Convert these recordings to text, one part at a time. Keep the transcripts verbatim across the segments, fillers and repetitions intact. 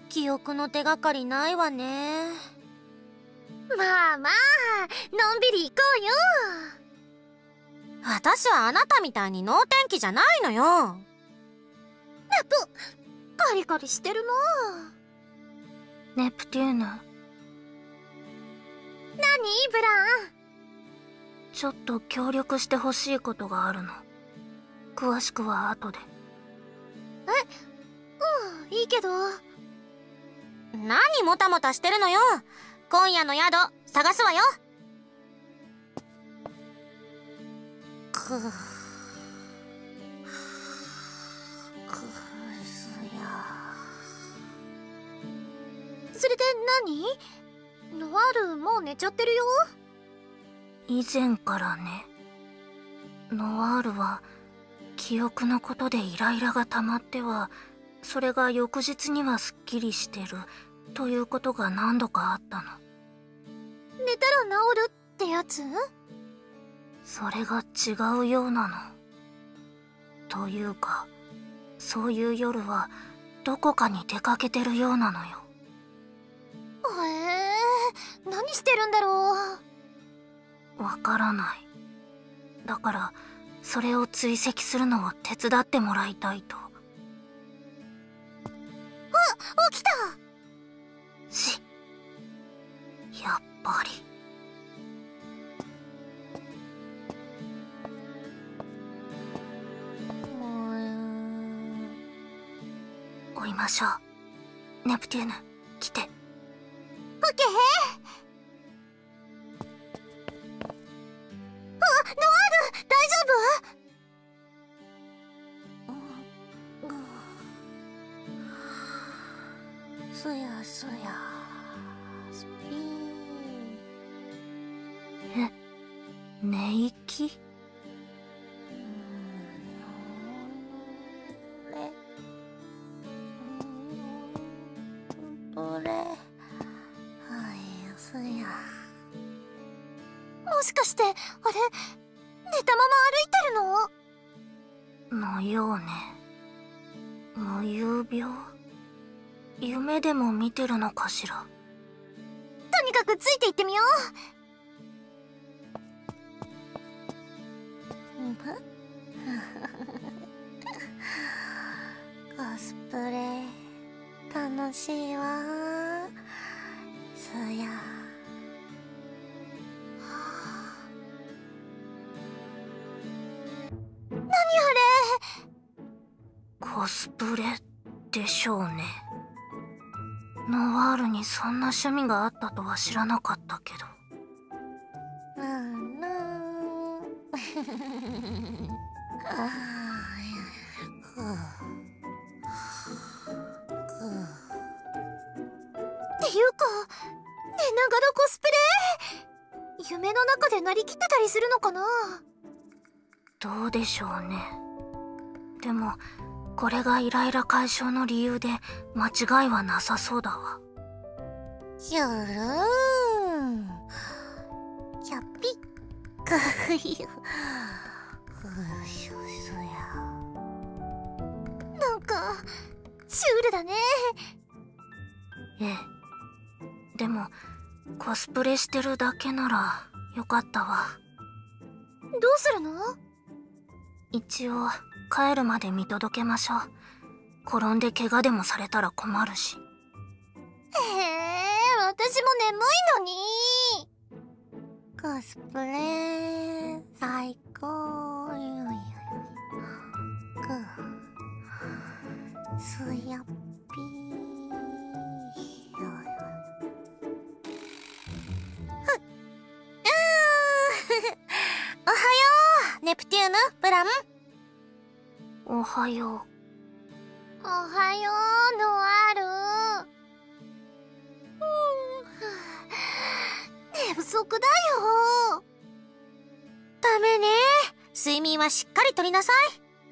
記憶の手がかりないわね。 まあまあ、のんびり行こうよ。 私はあなたみたいに能天気じゃないのよ。 ネプ、カリカリしてるな。 ネプテューヌ。 何ブラン。 ちょっと協力してほしいことがあるの。詳しくは後で。 え、うん、いいけど。 何もたもたしてるのよ。今夜の宿探すわよ。くーくすや。 それで何？ノワールもう寝ちゃってるよ。 以前からね。ノワールは記憶のことでイライラが溜まってはそれが翌日にはすっきりしてるということが何度かあったの。 寝たら治るってやつ？ それが違うようなの。というかそういう夜はどこかに出かけてるようなのよ。 へえ、何してるんだろう。わからない。だからそれを追跡するのを手伝ってもらいたいと。 あ、起きた。 し、やっぱり。追いましょう。ネプテューヌ、来て。 オッケー。あ、ノワール、大丈夫？すやすや。スピー。え、寝息？ もしかしてあれ、寝たまま歩いてるの？ のようね。無遊病？夢でも見てるのかしら。 とにかくついていってみよう。コスプレ楽しいわ。そや。 何あれ？ コスプレでしょうね。ノワールにそんな趣味があったとは知らなかったけど。 うんぬん。 っていうか、寝ながらコスプレ？夢の中でなりきってたりするのかな？ どうでしょうね。でもこれがイライラ解消の理由で間違いはなさそうだわ。 ひゅるーん。キャピックふゆ。ふしゅすや。 なんかシュールだね。 ええ。でもコスプレしてるだけならよかったわ。 どうするの？ 一応帰るまで見届けましょう。転んで怪我でもされたら困るし。 へえ、私も眠いのに。 コスプレ最高。ゆいゆい。くすやっぴー。おはよう、ネプテューヌ、ブラン。 おはよう。おはよう、ノワール。寝不足だよ。 ダメね。睡眠はしっかりとりなさい。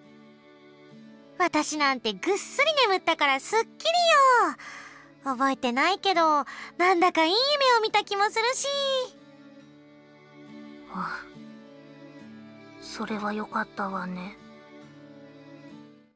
私なんてぐっすり眠ったからすっきりよ。覚えてないけど、なんだかいい夢を見た気もするし。 あ、それはよかったわね。